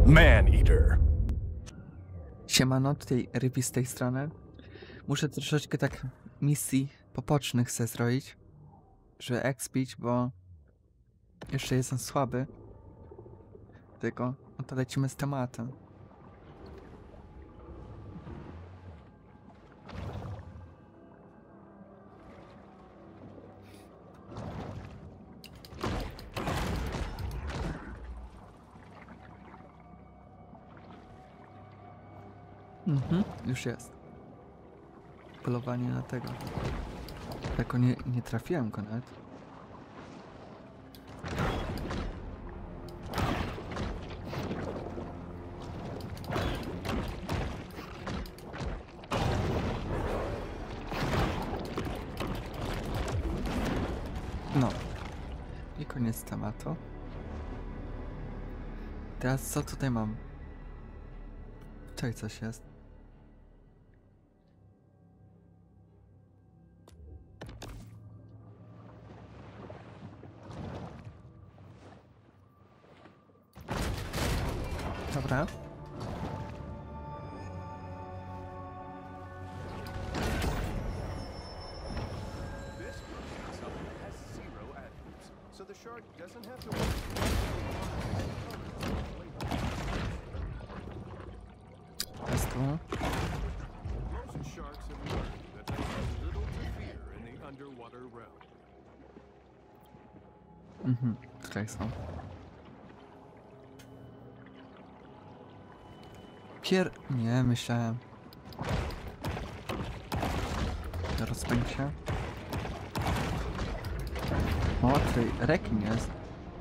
Man-eater. Siemano, tutaj Rippy z tej strony. Muszę troszeczkę tak misji pobocznych sobie zrobić, żeby expić, bo jeszcze jestem słaby. Tylko, no to lecimy z tematem. Już jest. Polowanie na tego. Tylko nie trafiłem go nawet. No. I koniec tematu. Teraz co tutaj mam? Tutaj coś jest. Dobra. Jest tu. Tutaj są. Nie, myślałem. Rozpędź się. O, tutaj rekin jest.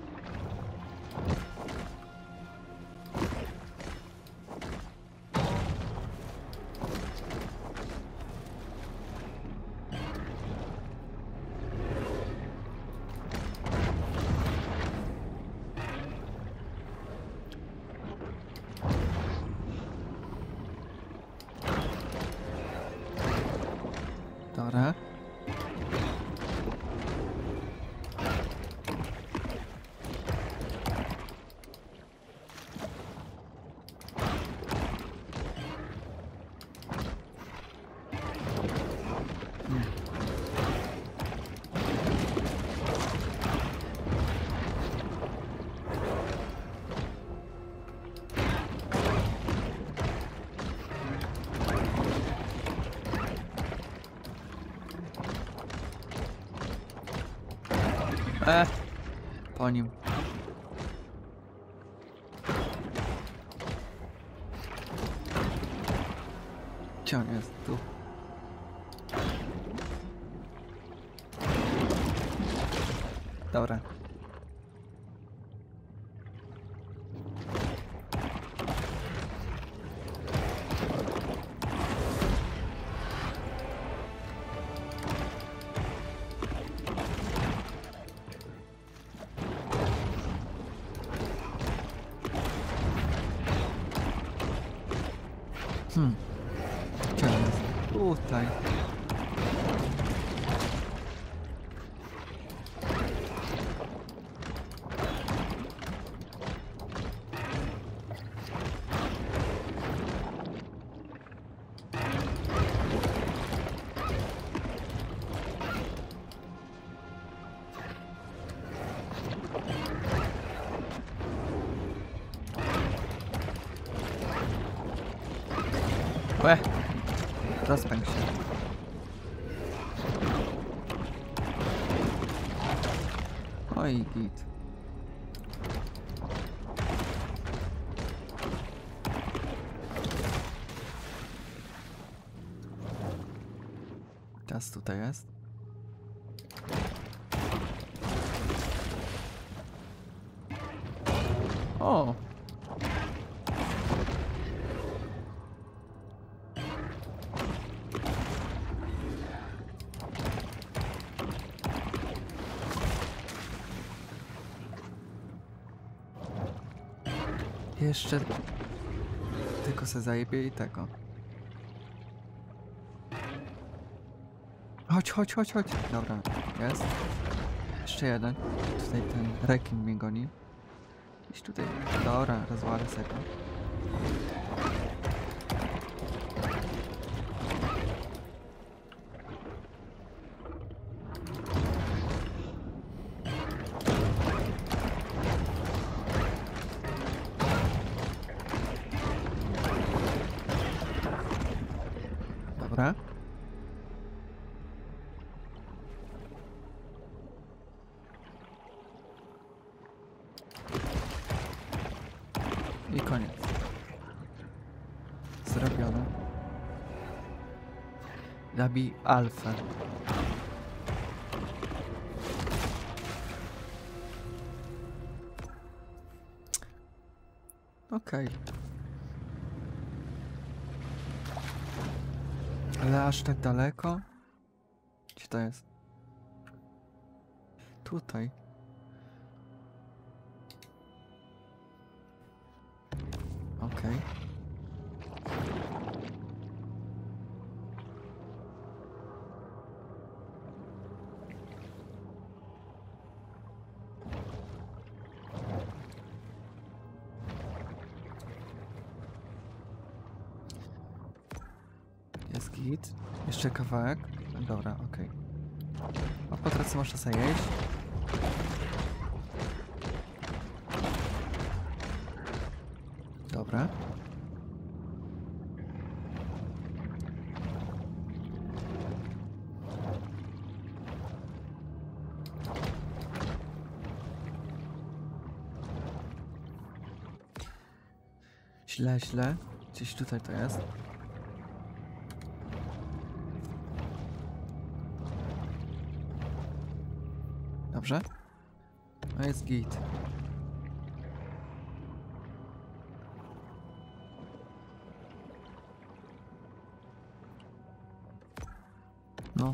Dobra. Po nim. Gdzie on jest? Tu. Dobra. Gdzie on jest? Tutaj. Rozpędź się. Oj, git. Teraz tutaj jest. O! Jeszcze tylko se zajebie i tego. Chodź. Dobra, jest. Jeszcze jeden. Tutaj ten rekin mnie goni. gdzieś tutaj. Dobra, rozwalę sobie to. Dobra. I koniec. Zrobione. Zabij alfę. Okej. Ale aż tak daleko? Gdzie to jest? Tutaj. Okej. Jest git. Jeszcze kawałek. Dobra, okej. A po drodze można sobie jeść. Dobra. Źle, źle. Gdzieś tutaj to jest. Dobrze? No jest git. No.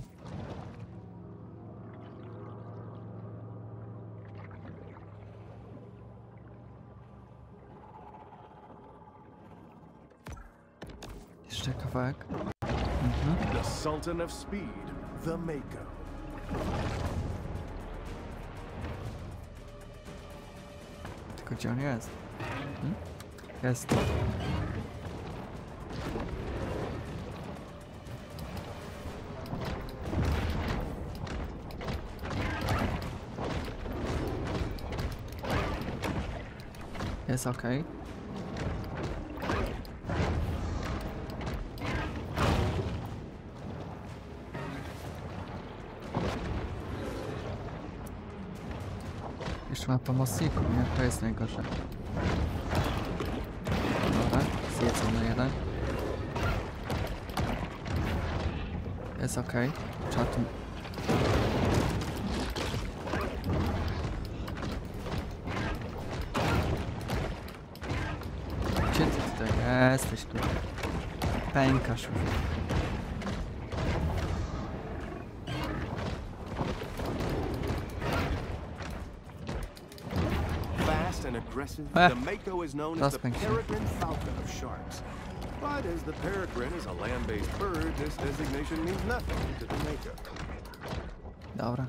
Jeszcze kawałek. Mhm. The Sultan of Speed, the Mako. Tylko gdzie on jest? Hmm? Jest tu. Jest okej. Jeszcze ma pomocników, nie? To jest najgorsze. Dobra, zjedzony jeden. Jest okej. Trzeba tu... Gdzie ty tutaj jesteś tu? Pękasz już. Fast and aggressive, Eh, the Mako is known as the that's pink. peregrine falcon of sharks. But as the peregrine is a land-based bird, this designation means nothing to the Mako. Dobra.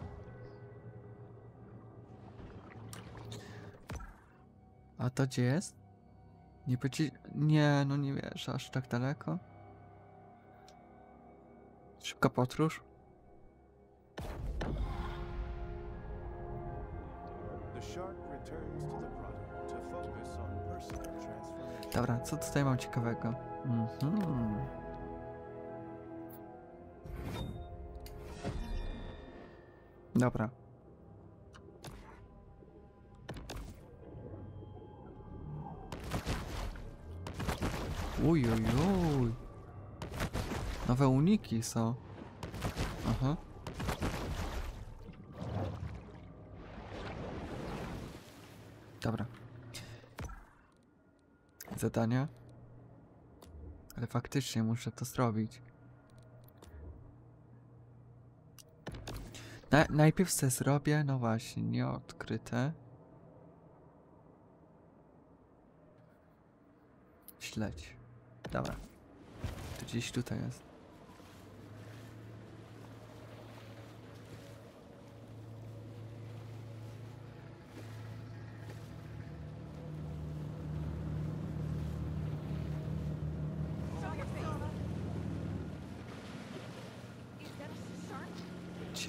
A to gdzie jest? Nie będzie... Nie, no nie wiesz, aż tak daleko. Szybka podróż. The shark returns to the grotto to focus on personal transformation. Dobra, co tutaj mam ciekawego? Mhm. Dobra. Uj, uj, uj. Nowe uniki są. Aha. Dobra. Zadania. Ale faktycznie muszę to zrobić. Najpierw se zrobię, no właśnie, nieodkryte. Śledź. Dobra. To gdzieś tutaj jest.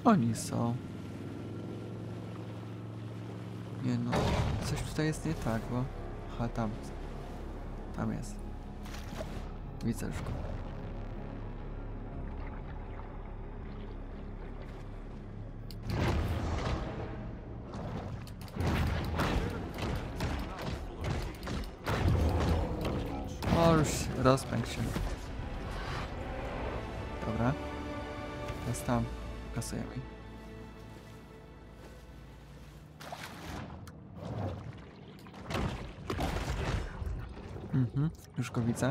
Oni są. Nie no, coś tutaj jest nie tak, bo... Aha, tam. Tam jest. Widzę już go. O, już rozpęk się. Dobra. Teraz tam. Kasujemy. Już go widzę.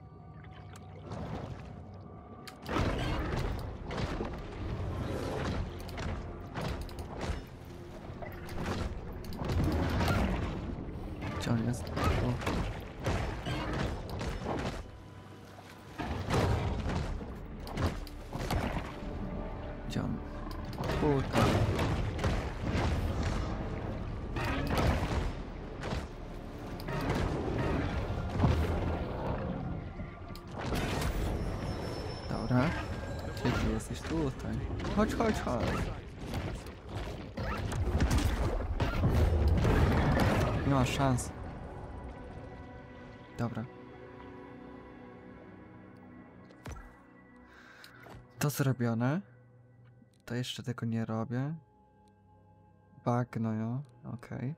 Gdzie on jest? O. Gdzie on? Tutaj. Dobra. Gdzie ty jesteś? Tutaj. Chodź, chodź, chodź. Nie ma szans. Dobra. To zrobione. To jeszcze tego nie robię. Bagno, jo. Okej.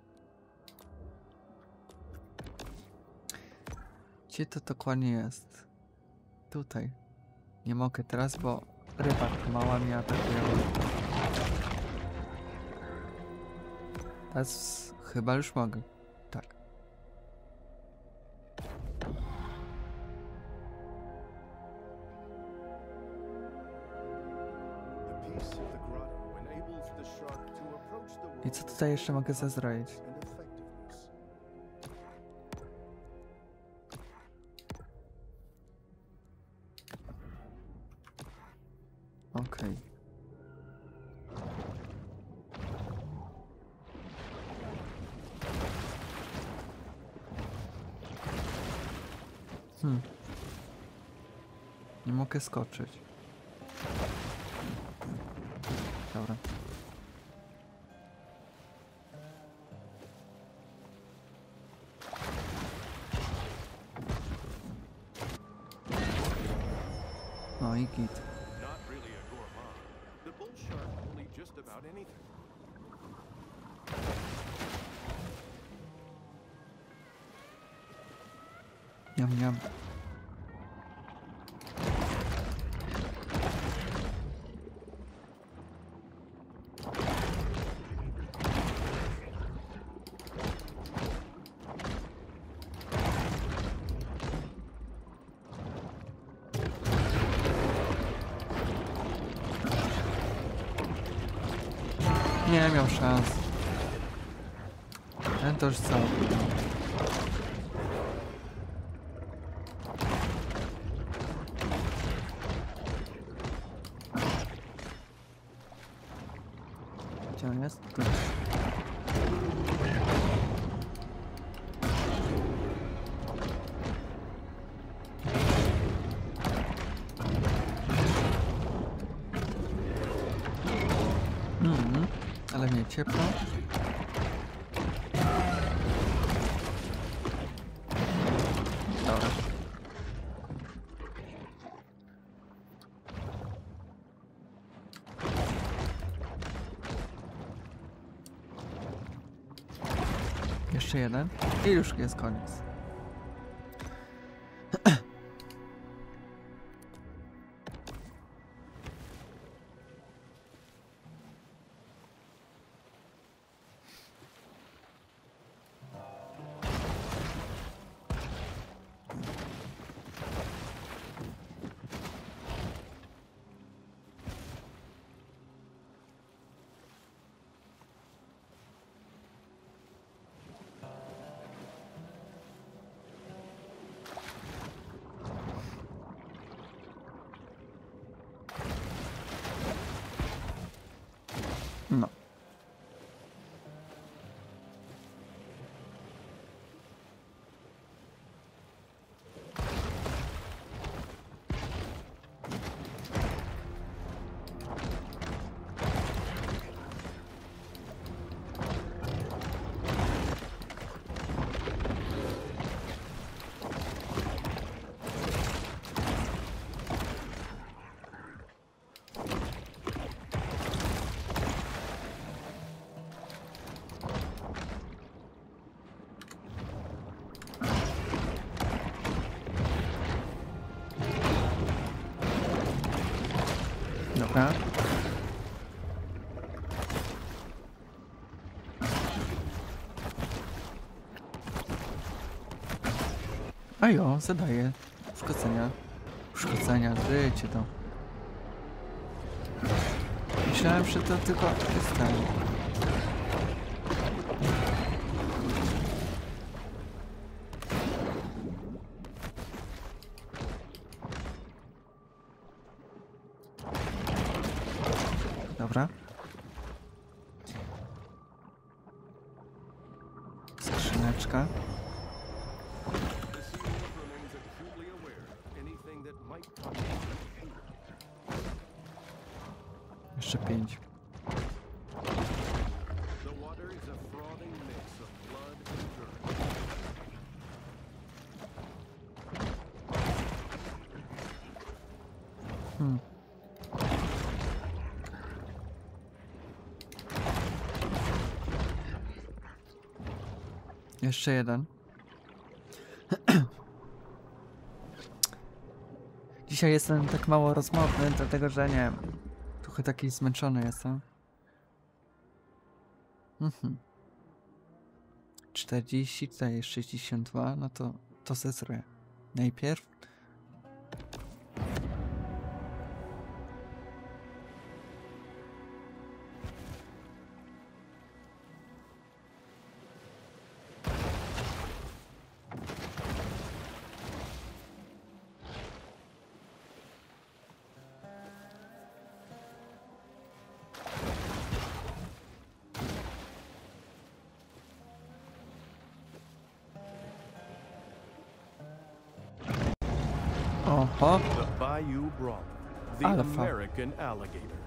Gdzie to dokładnie jest? Tutaj. Nie mogę teraz, bo ryba mała mnie atakuje. Teraz chyba już mogę. Tak. I co tutaj jeszcze mogę zazroić? Okej. Nie mogę skoczyć. Dobra. No i git. Niam, niam. Nie miał szans. Ten to już cały. Gdzie on jest? Tu. Ale mnie ciepło. Dobra. Jeszcze jeden i już jest koniec. Dobra. A jo, zadaję. Uszkodzenia. Uszkodzenia, życie to. Myślałem, że to tylko jest ten. Dobra. Skrzyneczka. The Sea Wolf remains acutely aware of anything that might constitute danger. Jeszcze 5. The water is a frothing mix of blood and dirt. Jeszcze jeden. Dzisiaj jestem tak mało rozmowny, dlatego że nie wiem. Trochę taki zmęczony jestem. 40, tutaj jest 62, no to zezruję. Najpierw. Oho, The Bayou Brawler, the Alpha. American alligator.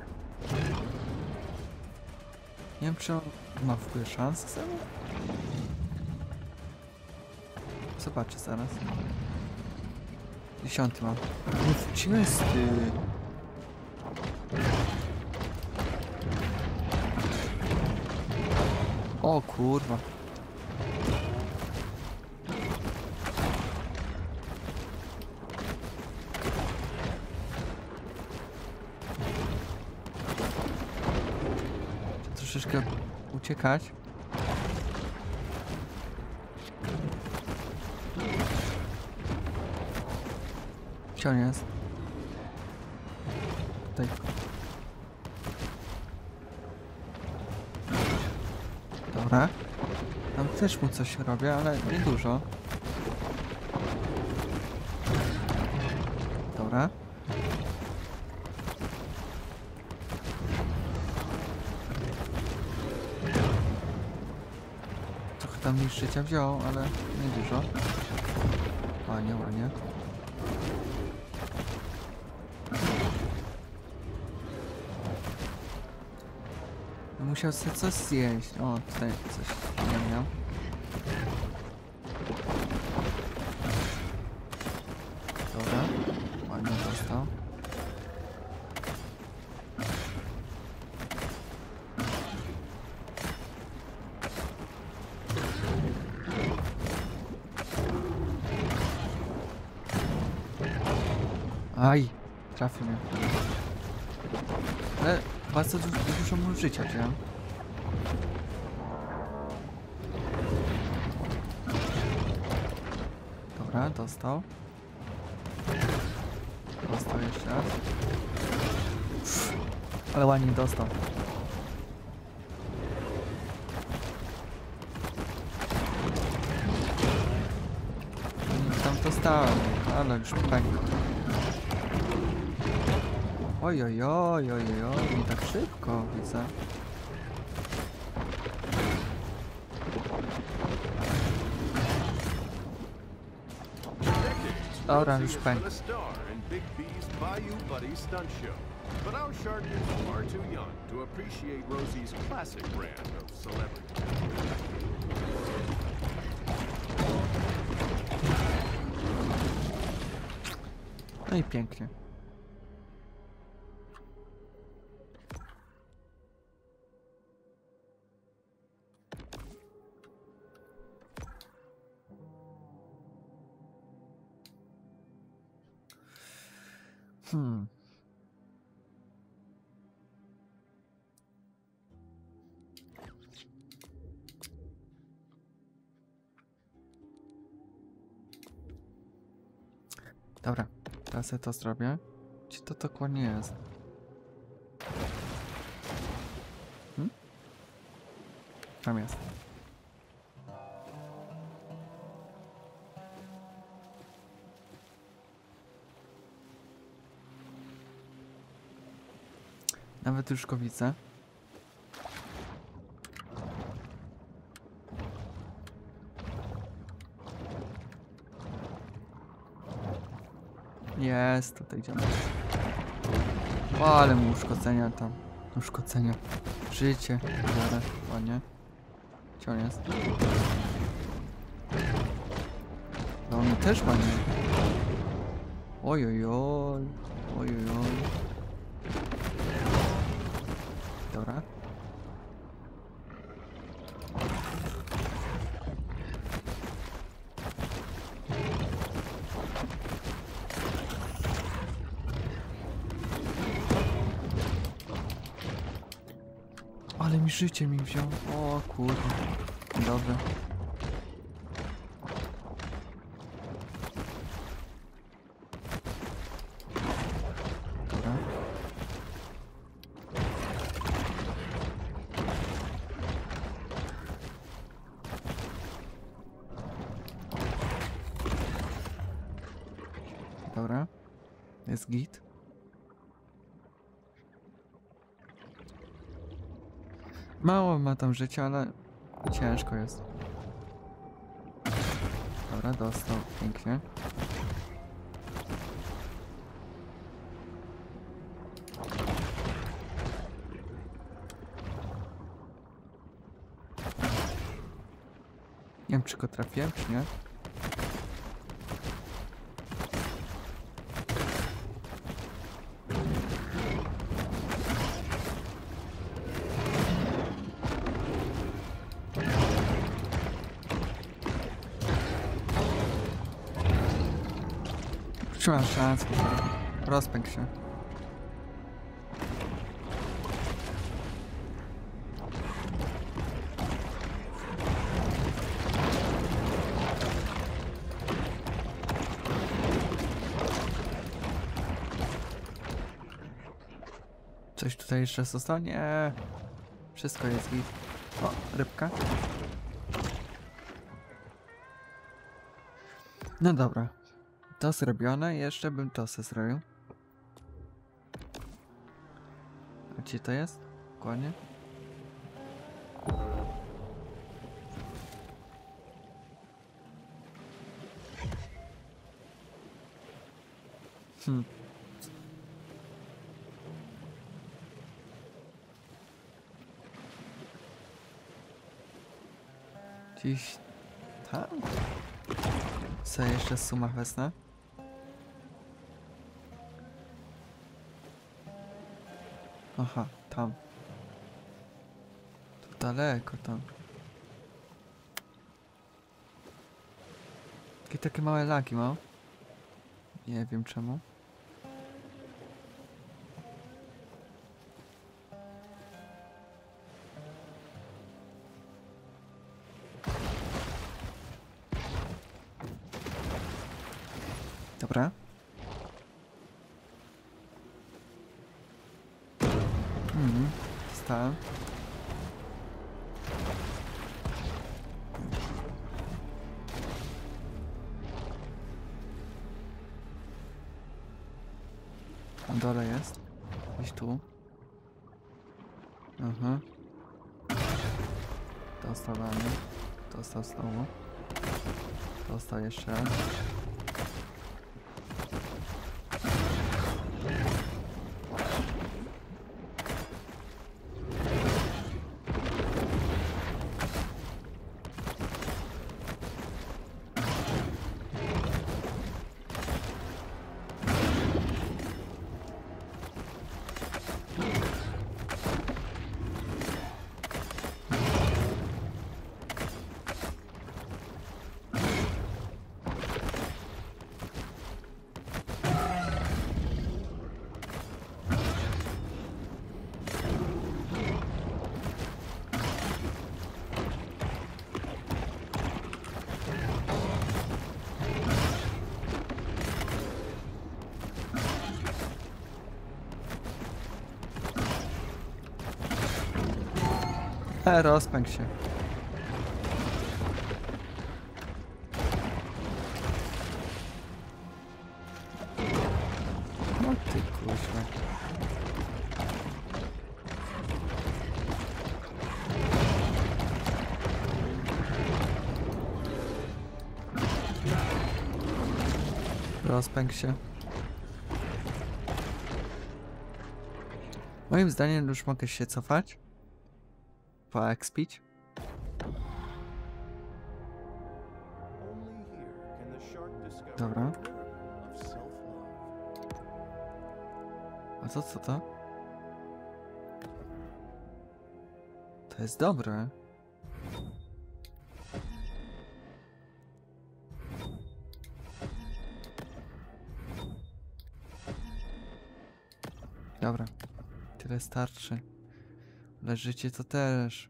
nie wiem czy on ma w ogóle szansę ze mną? Zobaczę zaraz. 10 mam. Gdzie jest ty? O kurwa. Troszeczkę uciekać. Gdzie on jest? Tutaj. Dobra. Tam też mu coś robię, ale nie dużo. Dobra. Trochę tam mi życia wziął, ale nie dużo. Ładnie, ładnie. Musiał sobie coś zjeść. O, tutaj coś nie miał. Dobra. Ładnie dostał. Aj! Trafił mnie. Ale bardzo dużo mu życia wziąłem. Dobra, dostał. Dostał jeszcze raz. Ale ładnie dostał. Tam dostałem, ale już pękł. Oj, oj, oj, oj, oj, oj, nie tak szybko widzę. Dobra, już Rosie has pękł. been a star in Big B's Bayou Buddy stunt show. But our shark is far too young to appreciate Rosie's classic brand of celebrity. No i pięknie. Dobra, teraz ja to zrobię. Gdzie to dokładnie jest? Tam jest. Nawet już go widzę. Jest, tutaj idziemy. O, ale mu uszkodzenia tam. Uszkodzenia. Życie. Biorę, ładnie. Gdzie on jest? No on też ładnie. Ojojoj. Ojojoj. Dobra. Ale mi życie mi wziął. O kurde. Dobra. Dobra. Dobra. Jest git. Mało ma tam życia, ale ciężko jest. Dobra, dostał. Pięknie. Nie wiem, czy go trafiłem, czy nie. Trzymam szansę. Rozpęk się. Coś tutaj jeszcze zostało? Nie. Wszystko jest git. O, rybka. No dobra. To zrobione, jeszcze bym to zrobił. A gdzie to jest? Dokładnie. Gdzieś tam? Co jeszcze z sumach wezmę? Aha, tam. Tu daleko tam. Takie małe lagi mam. Nie wiem czemu. Dobra. Stałem. Na dole jest. Gdzieś tu. Aha. Dostał rany. Dostał znowu. Dostał jeszcze raz. Rozpęk się. No ty kuźwa. Rozpęk się. Moim zdaniem już mogę się cofać. Poekspić. Only here can the shark discover Dobra. the rhythm of self-love. A to co to? To jest dobre. Dobra. Tyle starczy. Ale życie to też.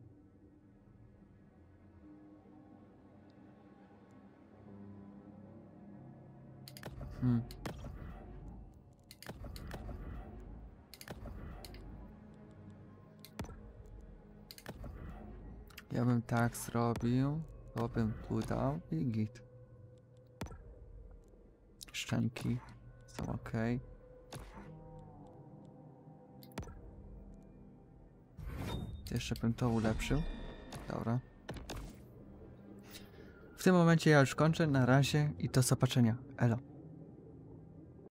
Ja bym tak zrobił, to bym tu dał i git. Szczęki są ok. Jeszcze bym to ulepszył. Dobra. W tym momencie ja już kończę. Na razie i do zobaczenia. Elo.